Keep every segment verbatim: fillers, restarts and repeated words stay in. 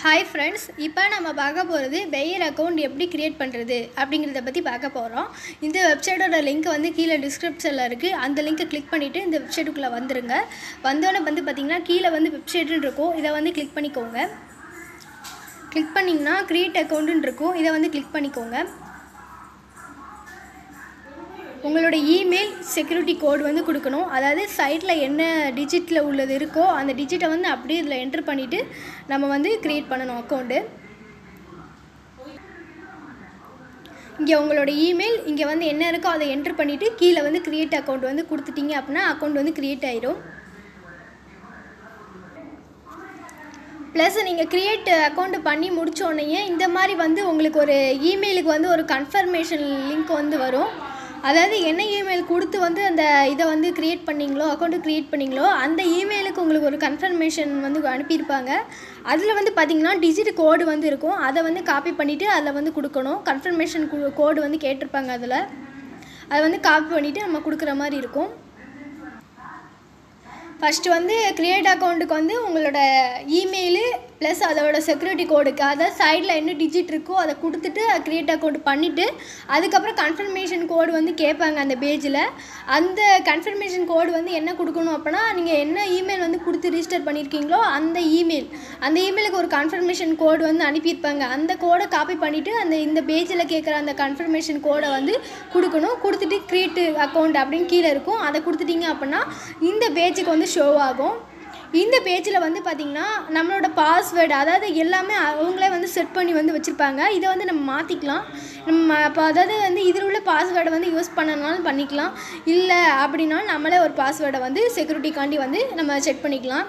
Hi friends, இப்போ நம்ம பார்க்க போகிறது பெயர் அக்கௌண்ட் எப்படி க்ரியேட் பண்ணுறது அப்படிங்கிறத பற்றி பார்க்க போகிறோம். இந்த வெப்சைட்டோட லிங்க் வந்து கீழே டிஸ்கிரிப்ஷனில் இருக்குது. அந்த லிங்க்கை கிளிக் பண்ணிவிட்டு இந்த வெப்சைட்டுக்குள்ளே வந்துடுங்க. வந்தோடனே வந்து பார்த்திங்கன்னா கீழே வந்து வெப்சைட்டுன்னு இருக்கும். இதை வந்து கிளிக் பண்ணிக்கோங்க. கிளிக் பண்ணிங்கன்னா க்ரியேட் அக்கௌண்ட்டுன்னு இருக்கும். இதை வந்து கிளிக் பண்ணிக்கோங்க. உங்களோட இமெயில் செக்யூரிட்டி கோடு வந்து கொடுக்கணும். அதாவது சைட்டில் என்ன டிஜிட்டில் உள்ளது இருக்கோ அந்த டிஜிட்டை வந்து அப்படியே இதில் என்ட்ரு பண்ணிவிட்டு நம்ம வந்து க்ரியேட் பண்ணணும் அக்கௌண்ட்டு. இங்கே உங்களோட இமெயில் இங்கே வந்து என்ன இருக்கோ அதை என்ட்ரு பண்ணிவிட்டு கீழே வந்து க்ரியேட் அக்கௌண்ட் வந்து கொடுத்துட்டிங்க அப்படின்னா அக்கௌண்ட் வந்து க்ரியேட் ஆயிரும். ப்ளஸ் நீங்கள் க்ரியேட் அக்கௌண்ட் பண்ணி முடித்தோடனே இந்த மாதிரி வந்து உங்களுக்கு ஒரு இமெயிலுக்கு வந்து ஒரு கன்ஃபர்மேஷன் லிங்க் வந்து வரும். அதாவது என்ன இமெயில் கொடுத்து வந்து அந்த இதை வந்து க்ரியேட் பண்ணிங்களோ அக்கௌண்ட்டு க்ரியேட் பண்ணிங்களோ அந்த இமெயிலுக்கு உங்களுக்கு ஒரு கன்ஃபர்மேஷன் வந்து அனுப்பியிருப்பாங்க. அதில் வந்து பார்த்திங்கன்னா டிஜிட் கோடு வந்து இருக்கும். அதை வந்து காப்பி பண்ணிவிட்டு அதில் வந்து கொடுக்கணும். கன்ஃபர்மேஷன் கோடு வந்து கேட்டிருப்பாங்க. அதில் அதை வந்து காப்பி பண்ணிவிட்டு நம்ம கொடுக்குற மாதிரி இருக்கும். ஃபஸ்ட்டு வந்து க்ரியேட் அக்கௌண்ட்டுக்கு வந்து உங்களோட இமெயிலு ப்ளஸ் அதோட செக்யூரிட்டி கோடுக்கு அதாவது சைடில் என்ன டிஜிட் இருக்கோ அதை கொடுத்துட்டு க்ரியேட் அக்கௌண்ட் பண்ணிவிட்டு அதுக்கப்புறம் கன்ஃபர்மேஷன் கோடு வந்து கேட்பாங்க அந்த பேஜில். அந்த கன்ஃபர்மேஷன் கோடு வந்து என்ன கொடுக்கணும் அப்படின்னா நீங்கள் என்ன இமெயில் வந்து கொடுத்து ரிஜிஸ்டர் பண்ணியிருக்கீங்களோ அந்த இமெயில் அந்த இமெயிலுக்கு ஒரு கன்ஃபர்மேஷன் கோடு வந்து அனுப்பியிருப்பாங்க. அந்த கோடை காப்பி பண்ணிவிட்டு அந்த இந்த பேஜில் கேட்குற அந்த கன்ஃபர்மேஷன் கோடை வந்து கொடுக்கணும். கொடுத்துட்டு க்ரியேட் அக்கௌண்ட் அப்படின்னு கீழே இருக்கும். அதை கொடுத்துட்டிங்க அப்படின்னா இந்த பேஜுக்கு வந்து ஷோ ஆகும். இந்த பேஜில் வந்து பார்த்திங்கன்னா நம்மளோட பாஸ்வேர்டு அதாவது எல்லாமே அவங்களே வந்து செட் பண்ணி வந்து வச்சுருப்பாங்க. இதை வந்து நம்ம மாற்றிக்கலாம். நம்ம இப்போ அதாவது வந்து இதில் உள்ள பாஸ்வேர்டை வந்து யூஸ் பண்ணனாலும் பண்ணிக்கலாம். இல்லை அப்படின்னா நம்மளே ஒரு பாஸ்வேர்டை வந்து செக்யூரிட்டிக்காண்டி வந்து நம்ம செட் பண்ணிக்கலாம்.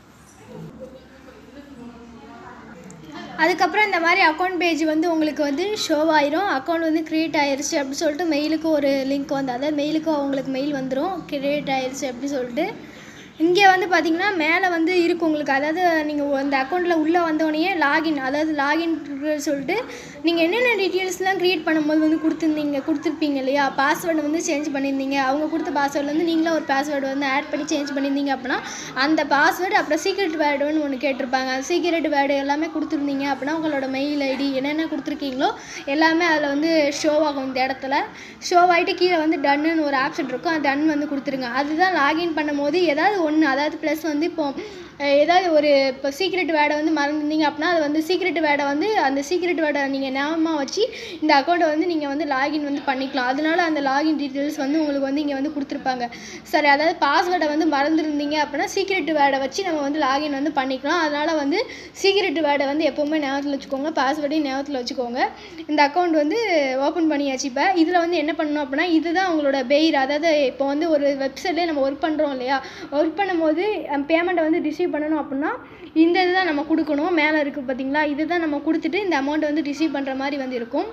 அதுக்கப்புறம் இந்த மாதிரி அக்கௌண்ட் பேஜ் வந்து உங்களுக்கு வந்து ஷோ ஆயிரும். அக்கௌண்ட் வந்து க்ரியேட் ஆயிடுச்சு அப்படின்னு சொல்லிட்டு மெயிலுக்கு ஒரு லிங்க் வந்து அதாவது மெயிலுக்கு அவங்களுக்கு மெயில் வந்துடும் க்ரியேட் ஆயிடுச்சு அப்படின்னு சொல்லிட்டு. இங்கே வந்து பார்த்திங்கன்னா மேலே வந்து இருக்கும் உங்களுக்கு. அதாவது நீங்கள் அந்த அக்கௌண்ட்டில் உள்ளே வந்தோடனே லாகின் அதாவது லாகின் சொல்லிட்டு நீங்கள் என்னென்ன டீட்டெயில்ஸ்லாம் க்ரியேட் பண்ணும்போது வந்து கொடுத்துருந்தீங்க கொடுத்துருப்பீங்க இல்லையா, பாஸ்வேர்டு வந்து சேஞ்ச் பண்ணியிருந்தீங்க. அவங்க கொடுத்த பாஸ்வேர்டு வந்து நீங்களும் ஒரு பாஸ்வேர்டு வந்து ஆட் பண்ணி சேஞ்ச் பண்ணியிருந்தீங்க அப்படின்னா அந்த பாஸ்வேர்டு அப்புறம் சீக்ரெட் வேர்டுன்னு ஒன்று கேட்டிருப்பாங்க. அந்த சீக்ரெட் வேர்டு எல்லாமே கொடுத்துருந்தீங்க அப்படின்னா உங்களோட மெயில் ஐடி என்னென்ன கொடுத்துருக்கீங்களோ எல்லாமே அதில் வந்து ஷோ ஆகும். இந்த இடத்துல ஷோ ஆகிட்டு கீழே வந்து டன்னுன்னு ஒரு ஆப்ஷன் இருக்கும். அந்த டன் வந்து கொடுத்துருங்க. அதுதான் லாகின் பண்ணும்போது ஏதாவது ஒன்று அதாவது ப்ளஸ் வந்து இப்போ ஏதாவது ஒரு இப்போ சீக்ரெட் வேர்டை வந்து மறந்துருந்தீங்க அப்படின்னா அது வந்து சீக்ரெட் வேர்டை வந்து அந்த சீக்ரெட் வேர்டை நீங்கள் ஞாபகமாக வச்சு இந்த அக்கௌண்ட்டை வந்து நீங்கள் வந்து லாகின் வந்து பண்ணிக்கலாம். அதனால அந்த லாகின் டீட்டெயில்ஸ் வந்து உங்களுக்கு வந்து இங்கே வந்து கொடுத்துருப்பாங்க. சரி, அதாவது பாஸ்வேர்டை வந்து மறந்துருந்தீங்க அப்படின்னா சீக்ரெட் வேர்டை வச்சு நம்ம வந்து லாகின் வந்து பண்ணிக்கலாம். அதனால் வந்து சீக்ரெட் வேர்டை வந்து எப்போவுமே ஞாபகத்தில் வச்சுக்கோங்க. பாஸ்வேர்டையும் ஞாபகத்தில் வச்சுக்கோங்க. இந்த அக்கௌண்ட் வந்து ஓப்பன் பண்ணியாச்சு. இப்போ இதில் வந்து என்ன பண்ணணும் அப்படின்னா இதுதான் உங்களோட பெயர். அதாவது இப்போ வந்து ஒரு வெப்சைட்லேயே நம்ம ஒர்க் பண்ணுறோம் இல்லையா, ஒர்க் பண்ணும்போது பேமெண்ட்டை வந்து ரிசீவ் பண்ணணும் அப்படின்னா இந்த இதுதான் நம்ம கொடுக்கணும். மேலே இருக்குது பார்த்தீங்களா, இதுதான் நம்ம கொடுத்துட்டு இந்த அமௌண்ட்டை வந்து ரிசீவ் பண்ணுற மாதிரி வந்து இருக்கும்.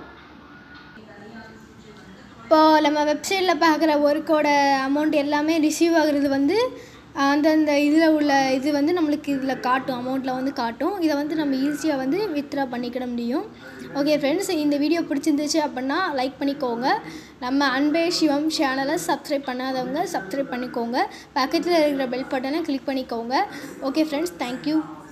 இப்போது நம்ம வெப்சைட்டில் பார்க்குற ஒர்க்கோட அமௌண்ட் எல்லாமே ரிசீவ் ஆகுறது வந்து அந்தந்த இதில் உள்ள இது வந்து நம்மளுக்கு இதில் காட்டும், அமௌண்ட்டில் வந்து காட்டும். இதை வந்து நம்ம ஈஸியாக வந்து வித்ட்ரா பண்ணிக்கிட முடியும். ஓகே ஃப்ரெண்ட்ஸ், இந்த வீடியோ பிடிச்சிருந்துச்சு அப்படின்னா லைக் பண்ணிக்கோங்க. நம்ம அன்பே சிவம் சேனலை சப்ஸ்கிரைப் பண்ணாதவங்க சப்ஸ்கிரைப் பண்ணிக்கோங்க. பக்கத்தில் இருக்கிற பெல் பட்டனை கிளிக் பண்ணிக்கோங்க. Okay friends, thank you.